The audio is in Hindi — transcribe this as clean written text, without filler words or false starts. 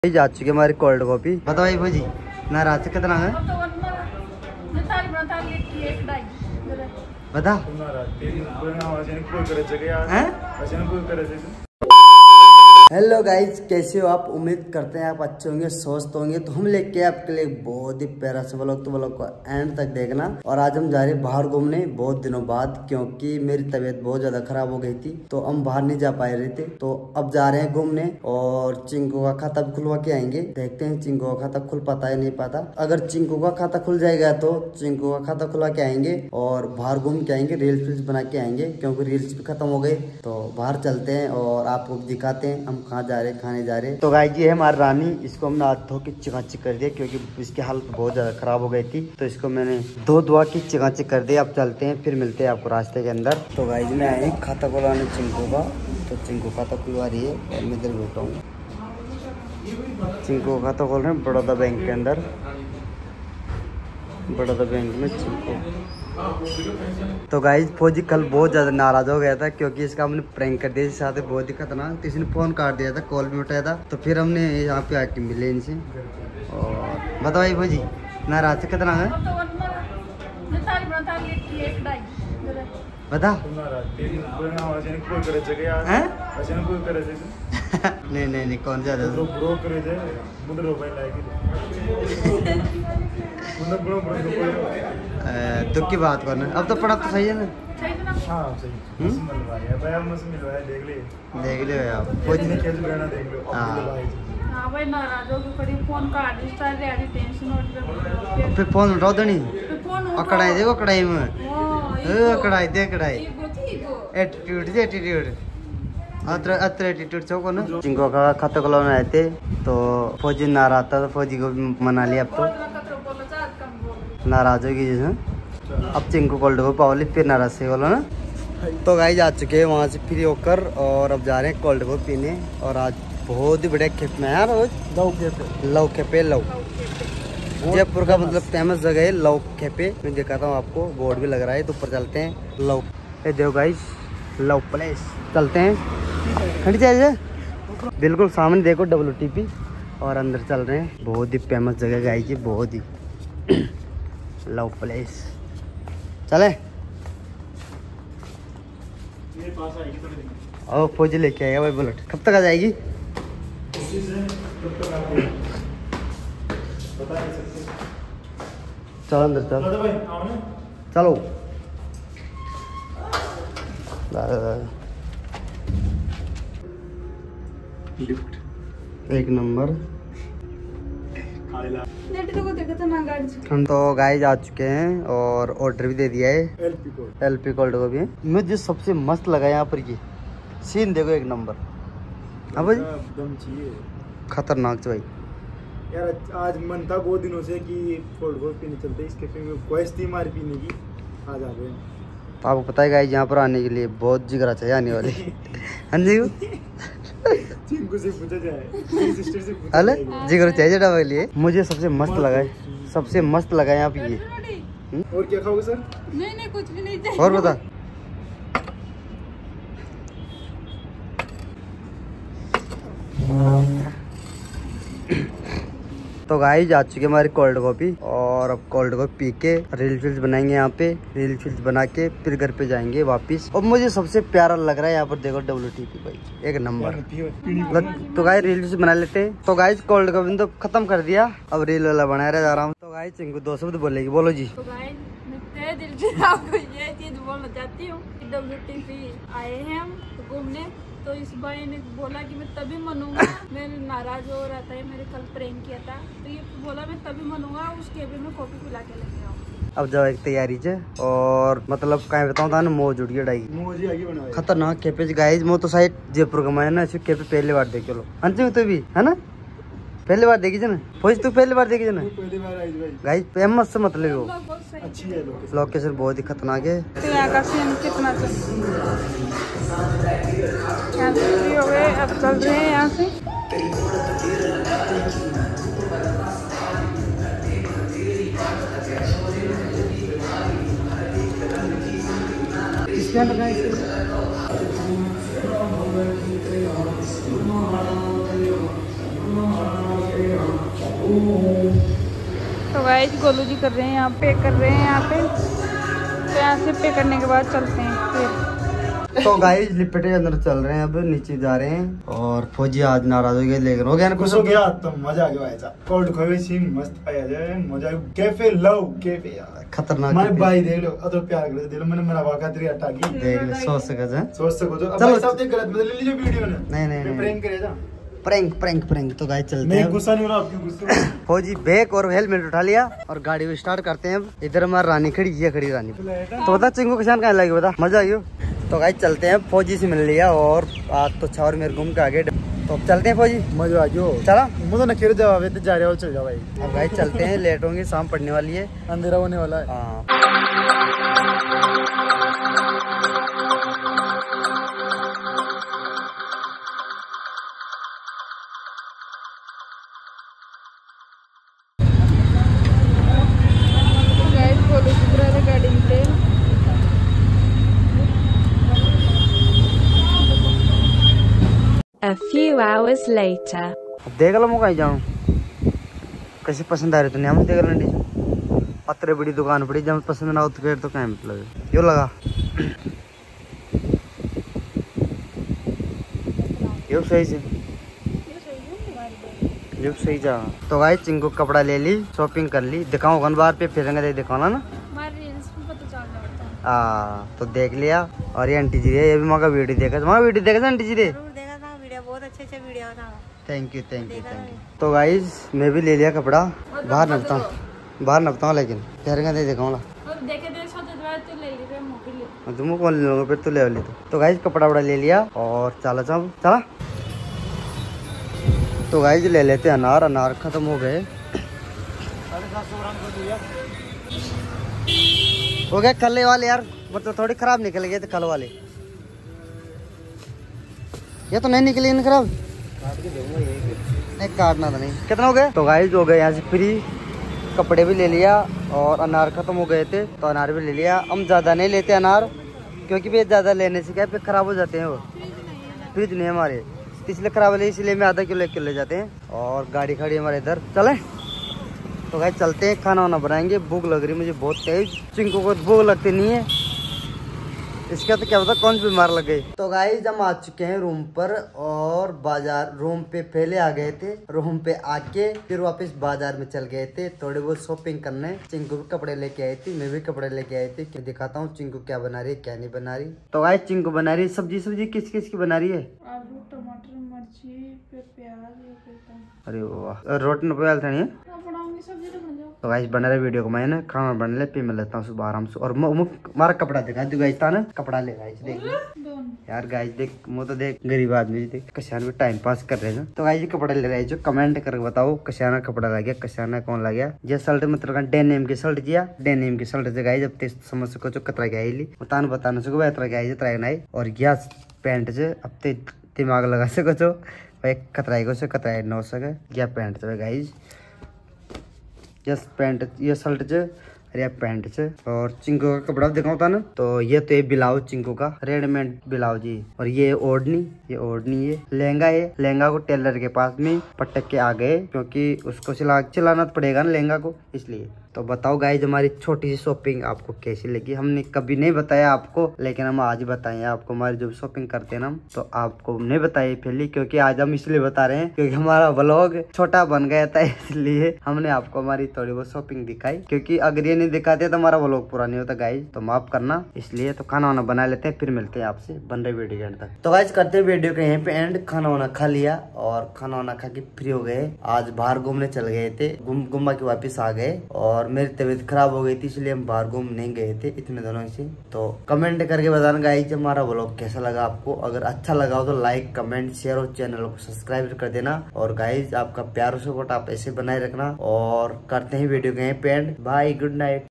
जा चुके हमारी कोल्ड कॉफी। बताओ भाई भोजी नाराज कितना है? बता हेलो गाइज, कैसे हो आप? उम्मीद करते हैं आप अच्छे होंगे, स्वस्थ होंगे। तो हम लेके आपके लिए बहुत ही प्यारा सा व्लॉग, तो व्लॉग को एंड तक देखना। और आज हम जा रहे हैं बाहर घूमने बहुत दिनों बाद, क्योंकि मेरी तबीयत बहुत ज्यादा खराब हो गई थी तो हम बाहर नहीं जा पाए रहे थे। तो अब जा रहे हैं घूमने और चिंकू का खाता भी खुलवा के आएंगे। देखते हैं चिंकू का खाता खुल पाता है नहीं पाता। अगर चिंकू का खाता खुल जाएगा तो चिंकू का खाता खुलवा के आएंगे और बाहर घूम के आएंगे, रील्स बना के आएंगे, क्योंकि रील्स भी खत्म हो गए। तो बाहर चलते हैं और आपको दिखाते हैं हम कहाँ जा रहे हैं, खाने जा रहे हैं। तो गाइस ये है हमारी रानी, इसको हमने हाथ धो के चिकाचिक कर दिया क्योंकि इसकी हालत बहुत ज्यादा खराब हो गई थी। तो इसको मैंने धो के चिकाचिक कर दिया। अब चलते हैं, फिर मिलते हैं आपको रास्ते के अंदर। तो गाइस मैं आए खाता खुलवाने चिंकू का, तो चिंकू खाता खुलवा रही है और मैं इधर बैठा हूँ। चिंकू खाता खोल रहे हैं बड़ौदा बैंक के अंदर, बड़ौदा बैंक में चिंकू। तो गाइज फौजी कल बहुत ज्यादा नाराज हो गया था क्योंकि इसका हमने प्रैंक कर दिया, साथ ही बहुत ही खतरनाक। तो इसने फोन काट दिया था, कॉल भी उठाया था। तो फिर हमने यहाँ पे आके मिले इनसे। और बताओ भाई फौजी नाराज कितना है? बता नहीं कौन ज्यादा दुख की बात करना। अब तो पढ़ा तो सही है ना? हाँ सही। देख लियो आप फिर फोन उठाओ तो नहीं कढ़ाई देखो, कढ़ाई में कढ़ाई दे, कढ़ाई एटीट्यूड एटीट्यूड चौको ना। चिंको का खाता खुलवाने आए थे तो फौजी नाराज था, तो फौजी को भी मना लिया। अब तो नाराज होगी जैसे। अब चिंको कोल्ड को पाओली फिर नाराज से बोलो ना। तो गाइस जा चुके हैं वहाँ से फ्री होकर और अब जा रहे हैं कोल्ड को पीने। और आज बहुत ही बढ़िया खेप में यार, लव खेपे लव जयपुर का मतलब फेमस जगह है लव खेपे। मैं दिखाता हूँ आपको, बोर्ड भी लग रहा है। तो ऊपर चलते हैं लव, ये देखो गाइस लव प्लेस। चलते हैं खड़ी जाए बिल्कुल सामने देखो WTP। और अंदर चल रहे हैं, बहुत ही फेमस जगह गाइस की, बहुत ही लव प्लेस। चले और फौजी लेके आएगा भाई बुलेट। कब तक आ जाएगी? चलो अंदर चलो। एक नंबर। तो गाइस आ चुके हैं और ऑर्डर भी दे दिया है LP कोल्ड को भी। मुझे सबसे मस्त लगा यहाँ पर ये सीन देखो, एक नंबर। अब खतरनाक भाई यार। आज मन था बहुत दिनों से कि कोल्ड कॉफी पीने चलते, इस कैफे में ख्वाहिश थी हमारी पीने की, आज आ गए। तो आपको पता है गाइस यहाँ पर आने के लिए बहुत जिगरा चाहिए आने वाले। हाँ जी चिंकू से पूछा जाए, सिस्टर से पूछा अरे जिगर चाहिए के लिए। मुझे सबसे मस्त लगा है, सबसे मस्त लगा यहाँ पे ये। और क्या खाओगे सर? नहीं कुछ भी नहीं चाहिए। और बता तो गाइस जा चुके हमारी कोल्ड कॉफी और अब कोल्ड कॉफी पी के रील्स बनाएंगे। यहाँ पे रील्स बना के फिर घर पे जाएंगे वापिस। और मुझे सबसे प्यारा लग रहा है यहाँ पर देखो WTP भाई, एक नंबर। तो गाइस रील्स बना लेते हैं। तो गाइस कोल्ड कॉफी तो खत्म कर दिया, अब रील वाला बना रहे जा रहा हूँ। तो गाइस चिंकू 2 शब्द बोलेगी, बोलो जी। तो गाइस मैं दिल से आपको ये चीज बोलना चाहती हूँ, WTP आए हैं हम घूमने। तो इस भाई ने बोला कि मैं तभी मनूंगा, मैं नाराज हो रहा था, मैंने कल प्रैंक किया था, तो ये बोला मैं तभी मनूंगा, उस केबिन में कॉफी पिला के लेके आऊँ। अब जाओ एक तैयारी से और मतलब कहीं बताऊँ था ना मौज उठ गया खतरनाक खेपे गाइस। मो तो शायद जयपुर का ना खेपे पहली बार देखे लो अंतिम तो भी है ना, पहली बार देखी ना फौज, तू पहली बार देखी ना गाइस। फेमस से मतलब वो अच्छी है लोकेशन, बहुत ही खतरनाक है। तो यहाँ का सीन कितना हो गए, अब चल रहे हैं यहाँ से। इसमें लगाए तो गाइस गोलू जी कर रहे हैं यहाँ पे, कर रहे हैं यहाँ पे। तो यहाँ से पे करने के बाद चलते हैं फिर। तो गाइस लिपटे के अंदर चल रहे हैं, अब नीचे जा रहे हैं। और फौजी आज नाराज हो गया, लेकिन हो गया ना खुश हो गया तो मजा आ गया भाई साहब। कोल्ड कॉफी सी मस्त आया जाए, मजा कैफे लव कैफे यार खतरनाक। मैं भाई देख लो अतो प्यार कर दे लो, मैंने मेरा वाका तेरी हटा की देख ले, सोच सको तो अब भाई साहब देख गलत मतलब ले लीजिए वीडियो ने। नहीं प्रैंक करे जा, प्रैंक। तो गाइस चलते मैं हैं। गुस्सा नहीं हो रहा, आपकी गुस्से में फौजी बैग और हेलमेट उठा लिया और गाड़ी को स्टार्ट करते हैं। अब इधर हमारी रानी खड़ी, ये खड़ी रानी। तो बता चिंगू किसान कहाँ लगी, बता मजा आई हो। तो गाइस चलते हैं, फौजी से मिल लिया और आज तो छावर मेरे घूम के आगे। तो अब चलते हैं फौजी, मजा आ गयो। चला मुझे ना खेल जाओ, तो जा रहे हो चल जाओ भाई। अब गाइस चलते हैं, लेट होंगे, शाम पड़ने वाली है, अंधेरा होने वाला है। हाँ। गाड़ी में A few hours later. अब देख लो मैं कहीं जाऊँ, कैसे पसंद आ रही तुमने, हम देख लो पत्रे बड़ी दुकान पड़ी, जब पसंद ना हो तो फिर तो क्या मतलब यो लगा यो सही से यो सही जा। तो भाई चिंकू कपड़ा ले ली, शॉपिंग कर ली, दिखाऊँ कौन बार पे फिरेंगे, दिखाना ना। तो देख लिया। और ये आंटी जी है, ये भी मगा वीडियो देखा आंटी जी रे, बहुत अच्छे वीडियो था। Thank you. तो गाइस मैं भी ले लिया कपड़ा, बाहर नपता हूँ लेकिन ठहरेंगे दे दिखाऊंगा तुम कौन ले लूंगा, फिर तो ले ली। तो गाइस कपड़ा वपड़ा ले लिया और चला। तो गाइस ले लेते हैं अनार खत्म हो गए। हो गया कल वाले यार, मतलब थोड़ी खराब निकल गए थे कल वाले, ये तो नहीं निकले इन खराब, नहीं काटना था नहीं। कितना हो गए? तो गाइस हो गए यहाँ से फ्री, कपड़े भी ले लिया और अनार खत्म हो गए थे तो अनार भी ले लिया। हम ज़्यादा नहीं लेते अनार, क्योंकि भी ज़्यादा लेने से क्या फिर खराब हो जाते हैं, वो फ्रिज नहीं हमारे, इसलिए खराब है, इसलिए मैं आधा किलो 1 किलो ले जाते हैं। और गाड़ी खड़ी हमारे इधर, चले। तो गाइस चलते हैं, खाना वाना बनाएंगे, भूख लग रही मुझे बहुत तेज। चिंकू को भूख लगती नहीं है, इसका तो क्या पता कौन बीमार लग गई। तो गाइस हम आ चुके हैं रूम पर, और बाजार रूम पे पहले आ गए थे, रूम पे आके फिर वापस बाजार में चल गए थे थोड़े बहुत शॉपिंग करने। चिंकू भी कपड़े लेके आई थी, मैं भी कपड़े लेके आई थी। दिखाता हूँ चिंकू क्या बना रही है क्या नहीं बना रही। तो गाइस चिंकू बना रही है सब्जी किस की बना रही है? आलू टमाटर मिर्ची फिर प्याज। अरे वाह, रोटी न प्याज था तो गाइस बना रहे वीडियो को, मैंने खाना बना ले, फिर मैं लेता हूँ सुबह आराम से। और मारा कपड़ा दिखा दू गाइस, था ना कपड़ा ले गाइस, देख यार गाइस, देख मुँह तो देख, गरीब आदमी देख, कशान भी टाइम पास कर रहे हैं। तो गाइस कपड़ा ले रहे जो, कमेंट करके बताओ कशाना कपड़ा लग गया, कशाना कौन लग गया। ये शर्ट मतलब डेनिम की शर्ट जिया, डेनिम की शर्ट से गाइस, अब समझ सको जो कतरा गया ली बता न सको इतना गया तरह नहीं। और यह पैंट से अब ते दिमाग लगा सको जो भाई कतराई को से कतराई न हो सके, यह पैंट से गाइस, यस पैंट ये शर्ट से, अरे पैंट से। और चिंकू का कपड़ा दिखाऊं था ना, तो ये तो ये ब्लाउज चिंकू का रेडीमेड ब्लाउज ही, और ये ओढ़नी है, लहंगा है, लहंगा को टेलर के पास में पटक के आ गए, क्योंकि उसको चलाना तो पड़ेगा ना लहंगा को, इसलिए। तो बताओ गाइज हमारी छोटी सी शॉपिंग आपको कैसी लगी। हमने कभी नहीं बताया आपको, लेकिन हम आज बताएं आपको। हमारी जो शॉपिंग करते हैं ना, तो आपको नहीं बताइए पहले, क्योंकि आज हम इसलिए बता रहे हैं क्योंकि हमारा व्लॉग छोटा बन गया था, इसलिए हमने आपको हमारी थोड़ी बहुत शॉपिंग दिखाई। क्योंकि अगर ये नहीं दिखाते तो हमारा व्लॉग पूरा नहीं होता गाइज, तो माफ करना। इसलिए तो खाना वाना बना लेते हैं, फिर मिलते हैं आपसे बन रहे वीडियो के एंड तक। तो गाइज करते हैं वीडियो के यहीं पे एंड। खाना वाना खा लिया और खाना वाना खा के फ्री हो गए। आज बाहर घूमने चल गए थे, घूम के वापिस आ गए, और मेरी तबीयत खराब हो गई थी, इसलिए हम बाहर घूम नहीं गए थे इतने दिनों से। तो कमेंट करके बताना गाइस हमारा व्लॉग कैसा लगा आपको। अगर अच्छा लगा हो तो लाइक कमेंट शेयर और चैनल को सब्सक्राइब कर देना। और गाइस आपका प्यार और सपोर्ट आप ऐसे बनाए रखना, और करते हैं वीडियो के एंड। Bye, good night.